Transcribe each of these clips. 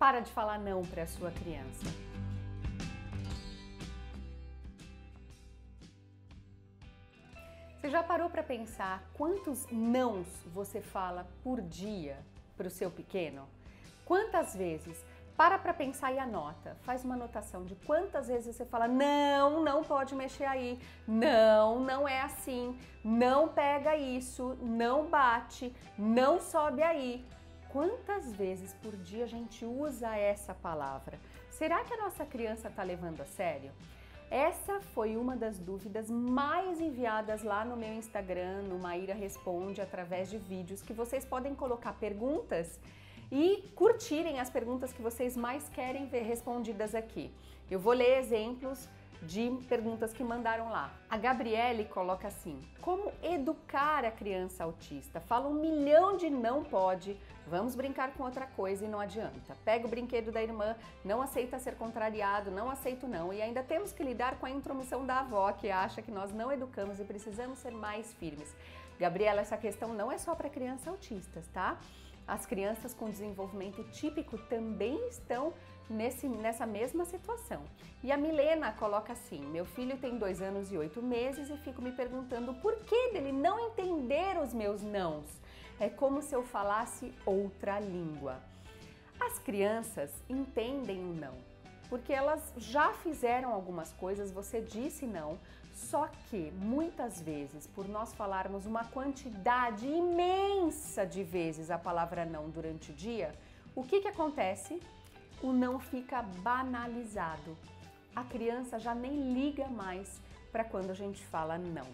Para de falar não para a sua criança. Você já parou para pensar quantos nãos você fala por dia para o seu pequeno? Quantas vezes? Para pensar e anota. Faz uma anotação de quantas vezes você fala não, não pode mexer aí, não, não é assim, não pega isso, não bate, não sobe aí. Quantas vezes por dia a gente usa essa palavra? Será que a nossa criança está levando a sério? Essa foi uma das dúvidas mais enviadas lá no meu Instagram, no Maíra Responde, através de vídeos que vocês podem colocar perguntas e curtirem as perguntas que vocês mais querem ver respondidas aqui. Eu vou ler exemplos de perguntas que mandaram lá. A Gabriele coloca assim: como educar a criança autista? Fala 1 milhão de não pode, vamos brincar com outra coisa e não adianta. Pega o brinquedo da irmã, não aceita ser contrariado, não aceito não. E ainda temos que lidar com a intromissão da avó, que acha que nós não educamos e precisamos ser mais firmes. Gabriela, essa questão não é só para crianças autistas, tá? As crianças com desenvolvimento típico também estão nessa mesma situação. E a Milena coloca assim: meu filho tem 2 anos e 8 meses e fico me perguntando o porquê dele não entender os meus nãos. É como se eu falasse outra língua. As crianças entendem o não, porque elas já fizeram algumas coisas, você disse não, só que muitas vezes, por nós falarmos uma quantidade imensa de vezes a palavra não durante o dia, o que acontece? O não fica banalizado. A criança já nem liga mais para quando a gente fala não.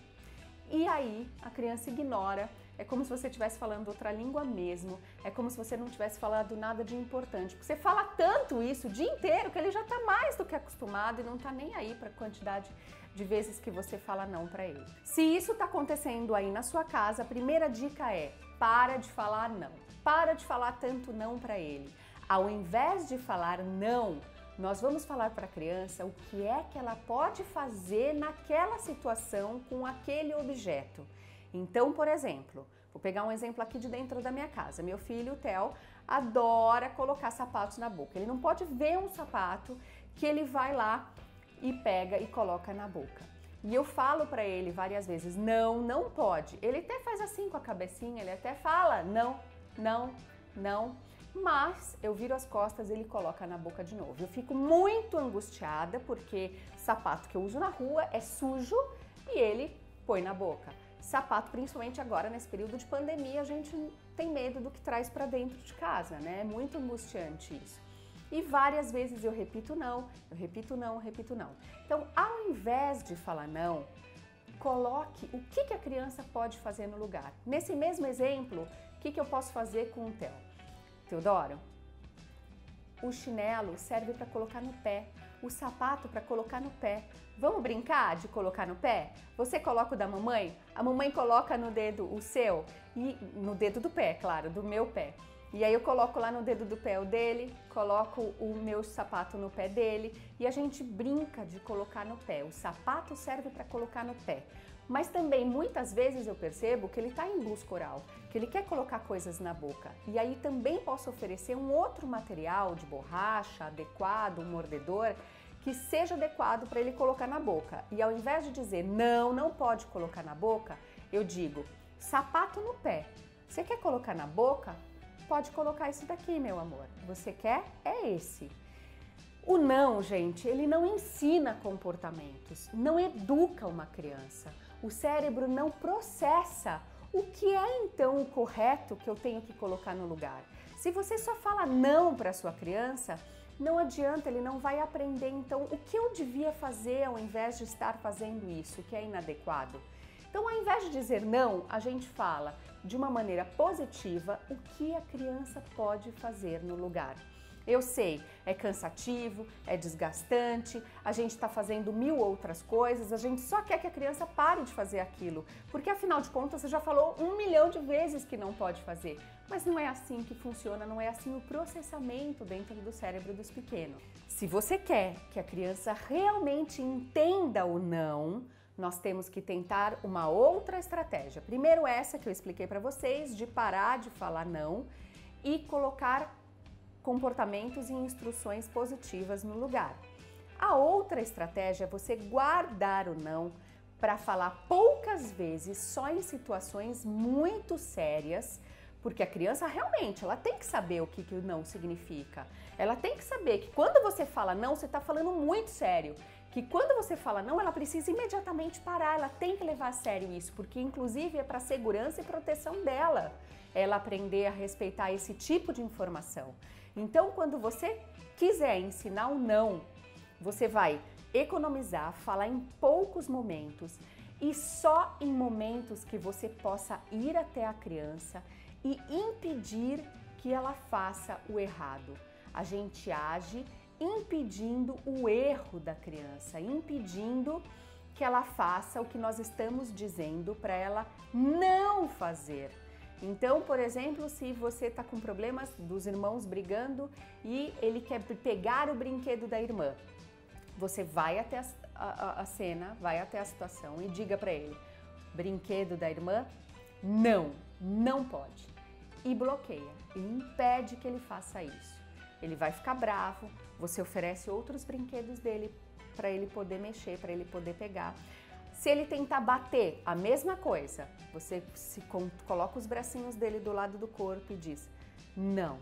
E aí a criança ignora, é como se você estivesse falando outra língua mesmo, é como se você não tivesse falado nada de importante. Porque você fala tanto isso o dia inteiro que ele já está mais do que acostumado e não está nem aí para a quantidade de vezes que você fala não para ele. Se isso está acontecendo aí na sua casa, a primeira dica é: para de falar não. Para de falar tanto não para ele. Ao invés de falar não, nós vamos falar para a criança o que é que ela pode fazer naquela situação com aquele objeto. Então, por exemplo, vou pegar um exemplo aqui de dentro da minha casa. Meu filho, o Theo, adora colocar sapatos na boca. Ele não pode ver um sapato que ele vai lá e pega e coloca na boca. E eu falo para ele várias vezes: não, não pode. Ele até faz assim com a cabecinha, ele até fala não, não, não. Mas eu viro as costas e ele coloca na boca de novo. Eu fico muito angustiada porque sapato que eu uso na rua é sujo e ele põe na boca. Sapato, principalmente agora nesse período de pandemia, a gente tem medo do que traz para dentro de casa, né? É muito angustiante isso. E várias vezes eu repito não, eu repito não, eu repito não. Então, ao invés de falar não, coloque o que a criança pode fazer no lugar. Nesse mesmo exemplo, o que eu posso fazer com o Theo? Teodoro, o chinelo serve para colocar no pé, o sapato para colocar no pé. Vamos brincar de colocar no pé? Você coloca o da mamãe, a mamãe coloca no dedo o seu, e no dedo do pé, claro, do meu pé. E aí eu coloco lá no dedo do pé o dele, coloco o meu sapato no pé dele e a gente brinca de colocar no pé. O sapato serve para colocar no pé. Mas também muitas vezes eu percebo que ele está em busca oral, que ele quer colocar coisas na boca. E aí também posso oferecer um outro material de borracha adequado, um mordedor, que seja adequado para ele colocar na boca. E ao invés de dizer não, não pode colocar na boca, eu digo sapato no pé. Você quer colocar na boca? Pode colocar isso daqui, meu amor. Você quer? É esse. O não, gente, ele não ensina comportamentos, não educa uma criança. O cérebro não processa o que é então o correto que eu tenho que colocar no lugar. Se você só fala não para sua criança, não adianta, ele não vai aprender então o que eu devia fazer ao invés de estar fazendo isso, que é inadequado. Então, ao invés de dizer não, a gente fala de uma maneira positiva o que a criança pode fazer no lugar. Eu sei, é cansativo, é desgastante, a gente está fazendo 1000 outras coisas, a gente só quer que a criança pare de fazer aquilo, porque afinal de contas você já falou 1 milhão de vezes que não pode fazer. Mas não é assim que funciona, não é assim o processamento dentro do cérebro dos pequenos. Se você quer que a criança realmente entenda o não, nós temos que tentar uma outra estratégia. Primeiro essa que eu expliquei para vocês, de parar de falar não e colocar comportamentos e instruções positivas no lugar. A outra estratégia é você guardar o não para falar poucas vezes, só em situações muito sérias, porque a criança realmente, ela tem que saber o que o não significa. Ela tem que saber que quando você fala não, você está falando muito sério. Que quando você fala não, ela precisa imediatamente parar, ela tem que levar a sério isso, porque inclusive é para segurança e proteção dela, ela aprender a respeitar esse tipo de informação. Então, quando você quiser ensinar o não, você vai economizar, falar em poucos momentos e só em momentos que você possa ir até a criança e impedir que ela faça o errado. A gente age impedindo o erro da criança, impedindo que ela faça o que nós estamos dizendo para ela não fazer. Então, por exemplo, se você está com problemas dos irmãos brigando e ele quer pegar o brinquedo da irmã, você vai até a cena, vai até a situação e diga para ele: brinquedo da irmã, não pode. E bloqueia, e impede que ele faça isso. Ele vai ficar bravo, você oferece outros brinquedos dele para ele poder mexer, para ele poder pegar. Se ele tentar bater, a mesma coisa, você coloca os bracinhos dele do lado do corpo e diz: não.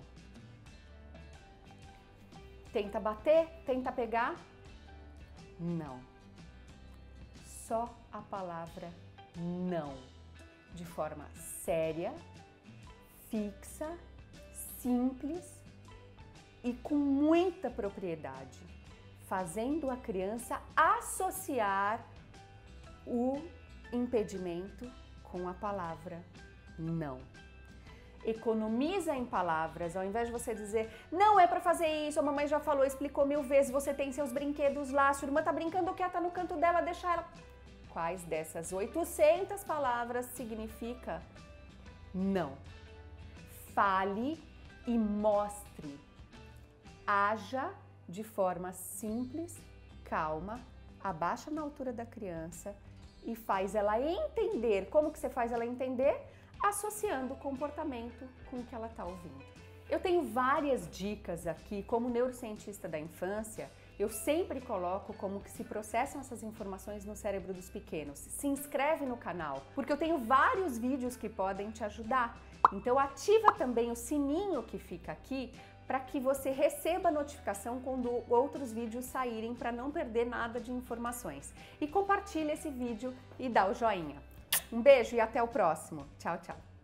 Tenta bater, tenta pegar, não. Só a palavra não, de forma séria, fixa, simples e com muita propriedade, fazendo a criança associar o impedimento com a palavra não. Economiza em palavras, ao invés de você dizer: não é para fazer isso, a mamãe já falou, explicou 1000 vezes, você tem seus brinquedos lá, sua irmã tá brincando quieta no canto dela, deixa ela. Quais dessas 800 palavras significa não? Fale e mostre. Haja de forma simples, calma, abaixa na altura da criança e faz ela entender. Como que você faz ela entender? Associando o comportamento com o que ela está ouvindo. Eu tenho várias dicas aqui, como neurocientista da infância, eu sempre coloco como que se processam essas informações no cérebro dos pequenos. Se inscreve no canal, porque eu tenho vários vídeos que podem te ajudar. Então ativa também o sininho que fica aqui para que você receba a notificação quando outros vídeos saírem, para não perder nada de informações. E compartilha esse vídeo e dá o joinha. Um beijo e até o próximo. Tchau, tchau.